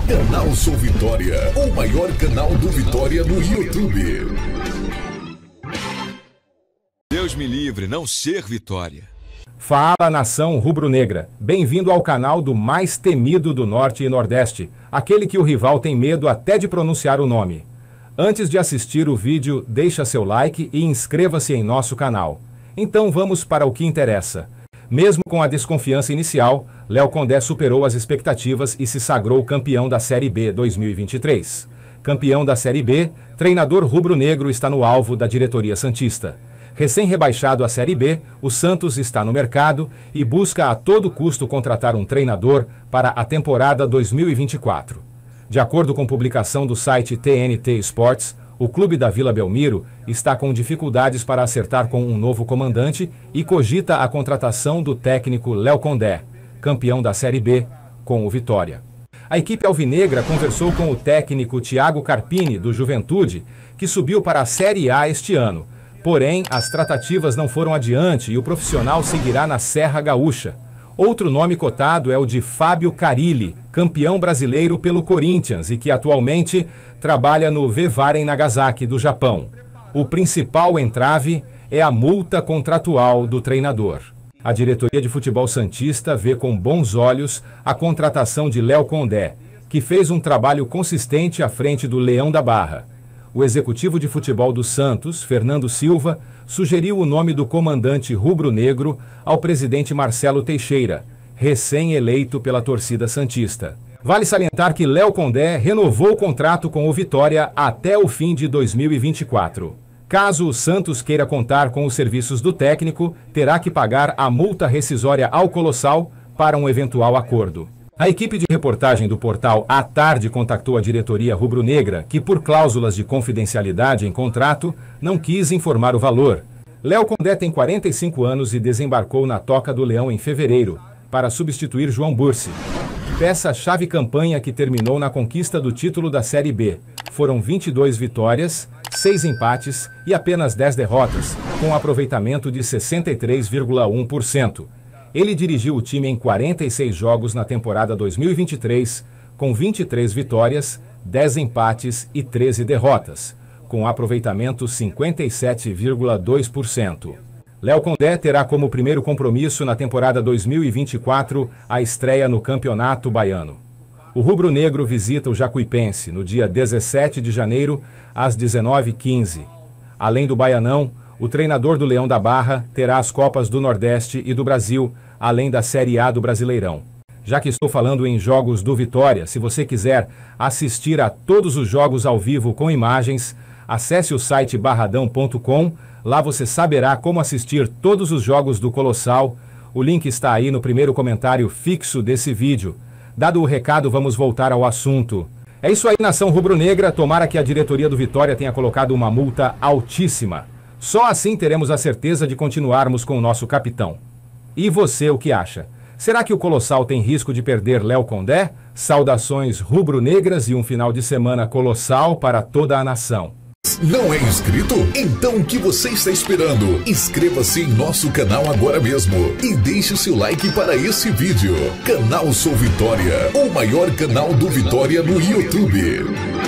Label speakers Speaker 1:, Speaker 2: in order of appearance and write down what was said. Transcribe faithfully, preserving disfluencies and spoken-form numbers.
Speaker 1: Canal Sou Vitória, o maior canal do Vitória no YouTube.
Speaker 2: Deus me livre, não ser Vitória.
Speaker 3: Fala, nação rubro-negra. Bem-vindo ao canal do mais temido do Norte e Nordeste, aquele que o rival tem medo até de pronunciar o nome. Antes de assistir o vídeo, deixa seu like e inscreva-se em nosso canal. Então vamos para o que interessa. Mesmo com a desconfiança inicial, Léo Condé superou as expectativas e se sagrou campeão da Série B dois mil e vinte e três. Campeão da Série B, treinador rubro-negro está no alvo da diretoria santista. Recém-rebaixado à Série B, o Santos está no mercado e busca a todo custo contratar um treinador para a temporada dois mil e vinte e quatro. De acordo com publicação do site T N T Sports, o clube da Vila Belmiro está com dificuldades para acertar com um novo comandante e cogita a contratação do técnico Léo Condé, campeão da Série B, com o Vitória. A equipe alvinegra conversou com o técnico Thiago Carpini, do Juventude, que subiu para a Série A este ano. Porém, as tratativas não foram adiante e o profissional seguirá na Serra Gaúcha. Outro nome cotado é o de Fábio Carilli, campeão brasileiro pelo Corinthians e que atualmente trabalha no Vivaren Nagasaki, do Japão. O principal entrave é a multa contratual do treinador. A diretoria de futebol santista vê com bons olhos a contratação de Léo Condé, que fez um trabalho consistente à frente do Leão da Barra. O executivo de futebol do Santos, Fernando Silva, sugeriu o nome do comandante rubro-negro ao presidente Marcelo Teixeira, recém-eleito pela torcida santista. Vale salientar que Léo Condé renovou o contrato com o Vitória até o fim de dois mil e vinte e quatro. Caso o Santos queira contar com os serviços do técnico, terá que pagar a multa rescisória ao Colossal para um eventual acordo. A equipe de reportagem do portal À Tarde contactou a diretoria rubro-negra, que por cláusulas de confidencialidade em contrato, não quis informar o valor. Léo Condé tem quarenta e cinco anos e desembarcou na Toca do Leão em fevereiro, para substituir João Bursi. Peça-chave campanha que terminou na conquista do título da Série B. Foram vinte e duas vitórias, seis empates e apenas dez derrotas, com aproveitamento de sessenta e três vírgula um por cento. Ele dirigiu o time em quarenta e seis jogos na temporada dois mil e vinte e três, com vinte e três vitórias, dez empates e treze derrotas, com aproveitamento cinquenta e sete vírgula dois por cento. Léo Condé terá como primeiro compromisso na temporada dois mil e vinte e quatro a estreia no Campeonato Baiano. O rubro-negro visita o Jacuipense no dia dezessete de janeiro, às dezenove e quinze. Além do Baianão, o treinador do Leão da Barra terá as Copas do Nordeste e do Brasil, além da Série A do Brasileirão. Já que estou falando em jogos do Vitória, se você quiser assistir a todos os jogos ao vivo com imagens, acesse o site barradão ponto com, lá você saberá como assistir todos os jogos do Colossal. O link está aí no primeiro comentário fixo desse vídeo. Dado o recado, vamos voltar ao assunto. É isso aí, nação rubro-negra, tomara que a diretoria do Vitória tenha colocado uma multa altíssima. Só assim teremos a certeza de continuarmos com o nosso capitão. E você, o que acha? Será que o Colossal tem risco de perder Léo Condé? Saudações rubro-negras e um final de semana colossal para toda a nação.
Speaker 1: Não é inscrito? Então o que você está esperando? Inscreva-se em nosso canal agora mesmo e deixe o seu like para esse vídeo. Canal Sou Vitória, o maior canal do Vitória no YouTube.